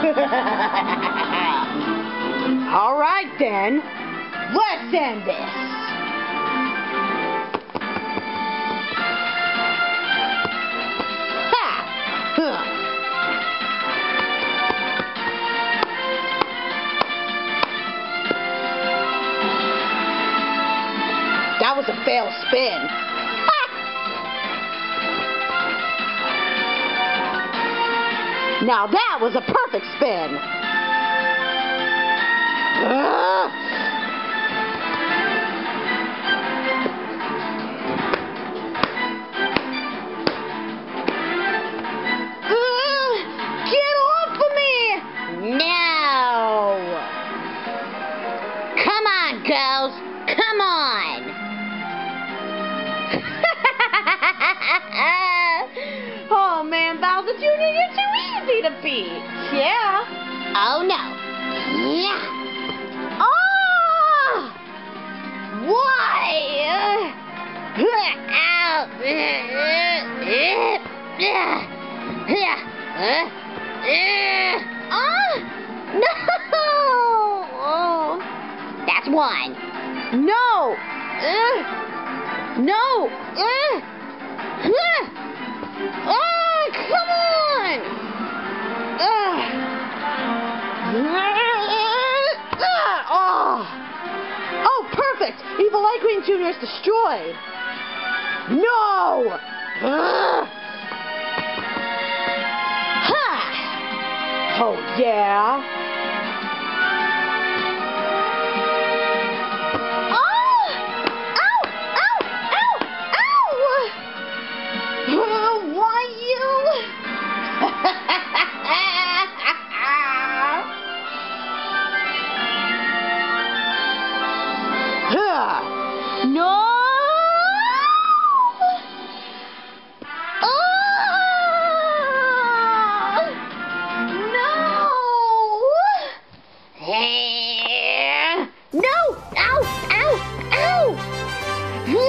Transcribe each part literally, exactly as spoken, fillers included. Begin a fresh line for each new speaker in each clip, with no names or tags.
All right, then. Let's end this. Ha! Huh. That was a failed spin. Now that was a perfect spin. Uh. Uh, get off of me!
No! Come on, girls. Come on!
Oh man, Bowser Junior, you're too easy to beat. Yeah.
Oh no. Yeah.
Oh! Why?
Ow.
Oh! No!
That's one.
No! Uh, no! Uh, uh, oh, come on! Uh, uh, oh. Oh, perfect! Evil Light Queen Junior is destroyed. No! Uh, ha! Oh, yeah. No! Oh! No!
No! Ow! Ow! Ow!
No!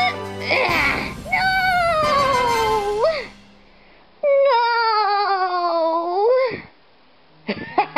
No!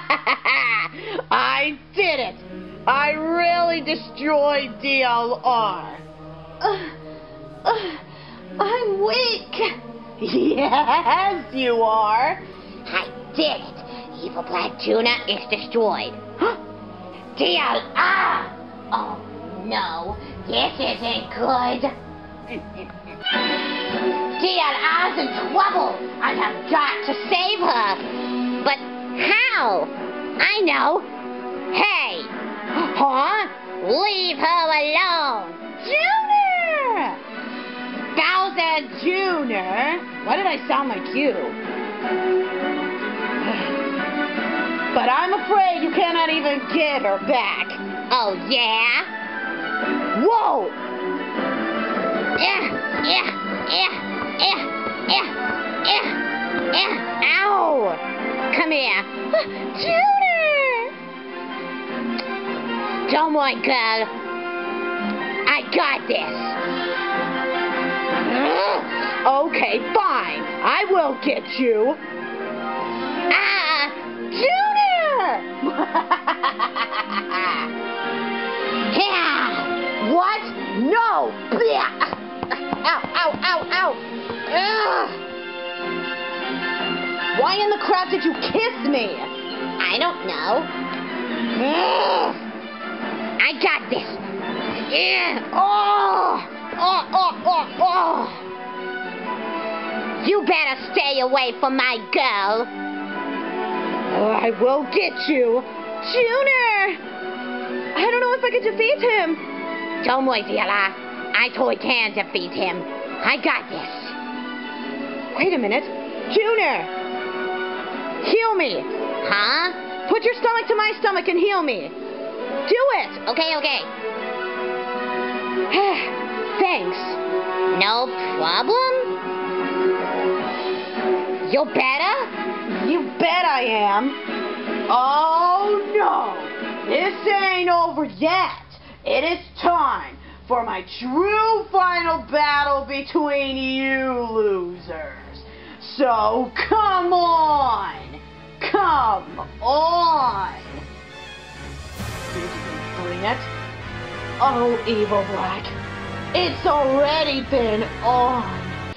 I did it! I really destroyed D L R. Uh, uh, I'm weak. Yes, you are.
I did it. Evil Black Junior is destroyed. D L R! Oh no, this isn't good. D L R's in trouble. I have got to save her. But how? I know. Hey! Huh? Leave her alone!
Junior! Bowser Junior? Why did I sound like you? But I'm afraid you cannot even get her back.
Oh, yeah?
Whoa!
Yeah, yeah, yeah, yeah, yeah, yeah, yeah. Ow! Come here.
Junior!
Don't worry, girl. I got this.
Okay, fine. I will get you.
Ah!
Junior!
Yeah!
What? No! Ow, ow, ow, ow! Ugh. Why in the crap did you kiss me?
I don't know.
Ugh.
I got this. Yeah.
Oh! Oh, oh, oh, oh!
You better stay away from my girl.
Oh, I will get you. Junior! I don't know if I can defeat him.
Don't worry, D L R. I totally can defeat him. I got this.
Wait a minute. Junior! Heal me.
Huh?
Put your stomach to my stomach and heal me. Do it.
Okay, okay.
Thanks.
No problem? You better?
You bet I am. Oh no. This ain't over yet. It is time for my true final battle between you losers. So come on. Come Come on! You can bring it. Oh, Evil Black. It's already been on.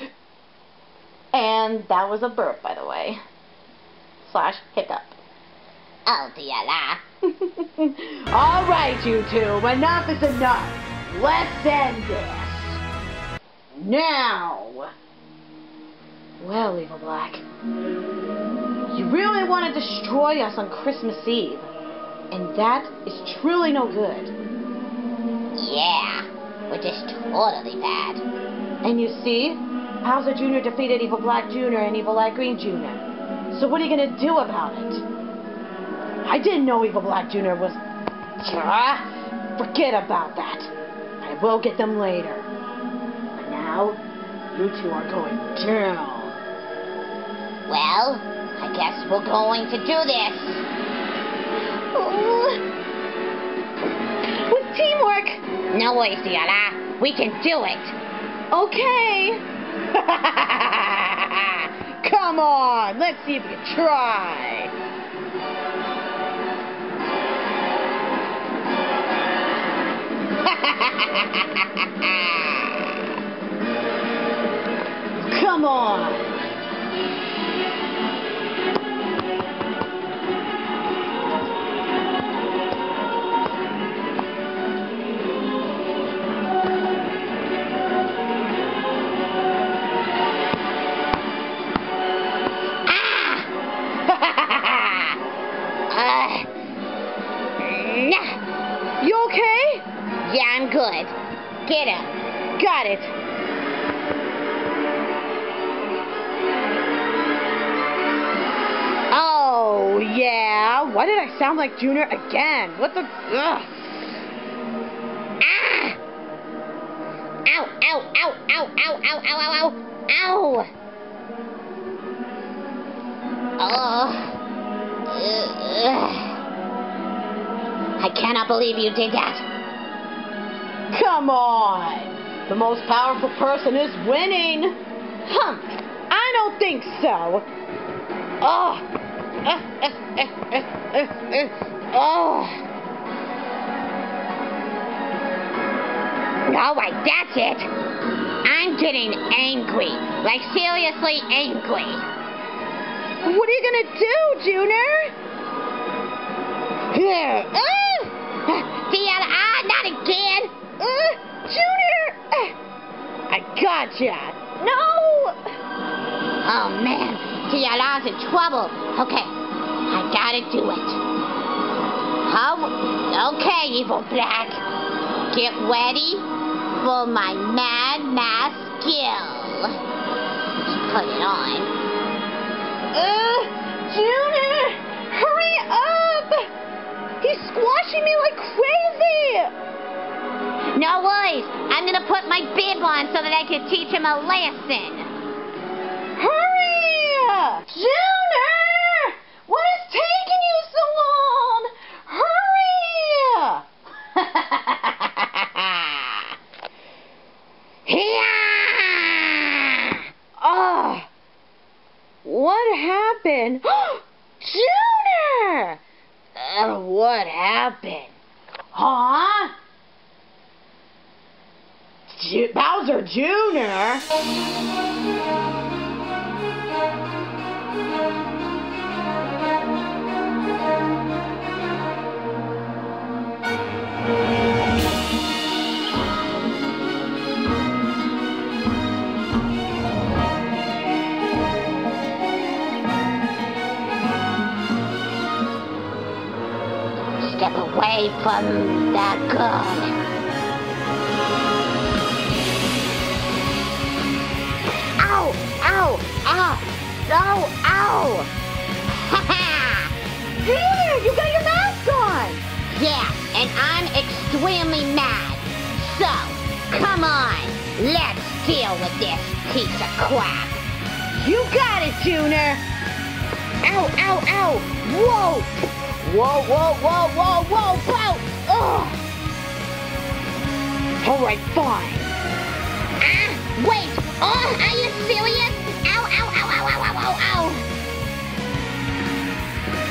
And that was a burp, by the way. Slash hiccup.
Oh, dear la.
All right, you two. Enough is enough. Let's end this. Now. Well, Evil Black. You really want to destroy us on Christmas Eve. And that is truly no good.
Yeah. Which is totally bad.
And you see? Bowser Junior defeated Evil Black Junior and Evil Black Green Junior So what are you going to do about it? I didn't know Evil Black Junior was... Ah, forget about that. I will get them later. But now, you two are going down.
Well, I guess we're going to do this.
With teamwork.
No worries, dear la. We can do it.
Okay. Come on, let's see if we can try. Come on. You okay?
Yeah, I'm good. Get him.
Got it. Oh, yeah. Why did I sound like Junior again? What the... Ugh.
Ah! Ow, ow, ow, ow, ow, ow, ow, ow, ow. Ow. Oh. Ugh. I cannot believe you did that.
Come on. The most powerful person is winning. Huh. I don't think so. Oh. Uh, uh, uh, uh, uh, uh. Oh.
All right, that's it. I'm getting angry. Like, seriously angry.
What are you going to do, Junior? Here. Uh.
Dear, ah, not again.
Uh, Junior! Uh, I gotcha. No!
Oh, man. T L R's in trouble. Okay, I gotta do it. How? Okay, Evil Black. Get ready for my Mad Mask skill. Let's put it on.
Uh, Junior! Hurry up! He's squashing me like crazy!
No worries. I'm gonna put my bib on so that I can teach him a lesson.
Hurry! Junior! What is taking you so long? Hurry! Oh! What happened? Junior! Uh, what happened? Huh? Ju- Bowser Junior?
Step away from that girl. Ow! Ow! Ow! Ow! Ow! Ha ha!
Junior, you got your mask on!
Yeah, and I'm extremely mad. So, come on, let's deal with this piece of crap.
You got it, Junior! Ow, ow, ow! Whoa! Whoa, whoa, whoa, whoa, whoa, whoa! Ugh! Alright, fine.
Ah, wait! Oh, are you serious? Ow, ow, ow, ow, ow, ow, ow, ow!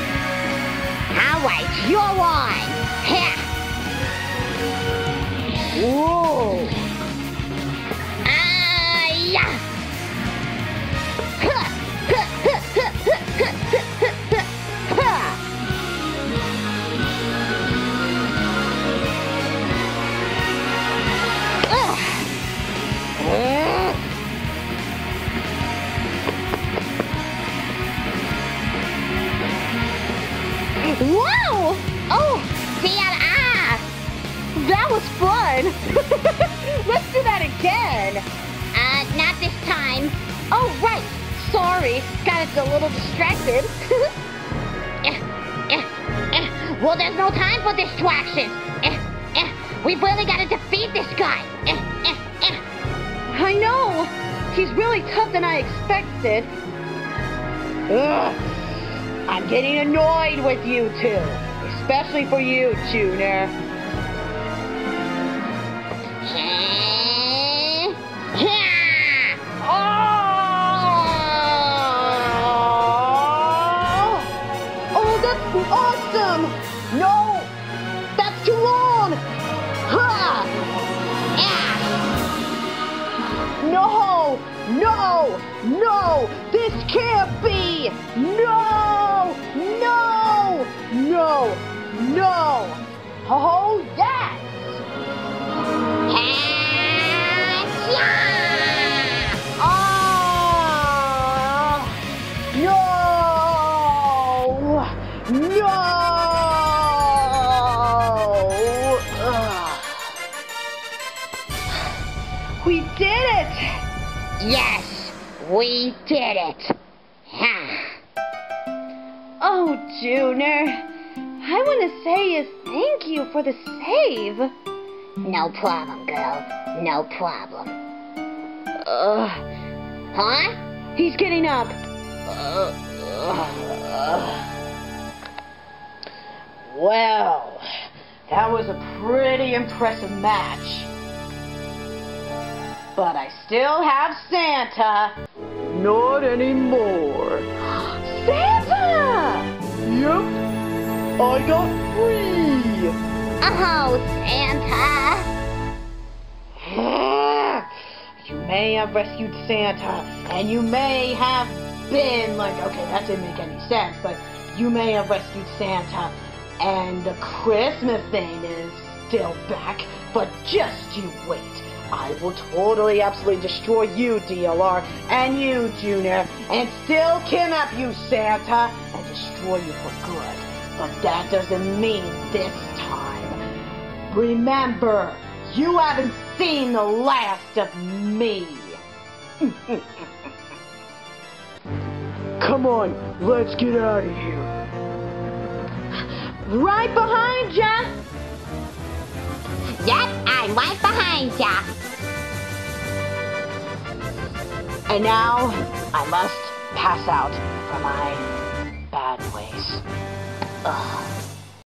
again. Uh, not this time.
Oh, right. Sorry. Got us a little distracted.
Eh, eh, eh. Well, there's no time for distractions. Eh, eh. We've really got to defeat this guy. Eh, eh, eh.
I know. He's really tougher than I expected. Ugh. I'm getting annoyed with you two. Especially for you, Junior.
Eh, yeah.
Oh! Oh, that's awesome! No! That's too long! Ha!
Yeah.
No! No! No! This can't be! No! No! No! No! Oh, yes!
Yeah.
Ah! No! No! Ugh. We did it!
Yes, we did it.
Oh, Junior, I want to say is thank you for the save.
No problem, girl. No problem.
Uh,
Huh?
he's getting up. Uh, uh, well, that was a pretty impressive match. But I still have Santa. Not anymore. Santa! Yep, I got free.
Oh, Santa.
You may have rescued Santa, and you may have been like, okay, that didn't make any sense, but you may have rescued Santa, and the Christmas thing is still back, but just you wait. I will totally, absolutely destroy you, D L R, and you, Junior, and still kidnap you, Santa, and destroy you for good. But that doesn't mean this time. Remember, you haven't seen the last of me. Come on, let's get out of here. Right behind ya!
Yep, I'm right behind ya.
And now, I must pass out from my bad ways. Ugh.